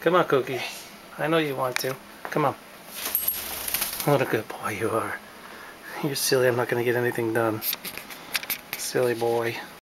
Come on, Cookie. I know you want to. Come on. What a good boy you are. You're silly. I'm not going to get anything done. Silly boy.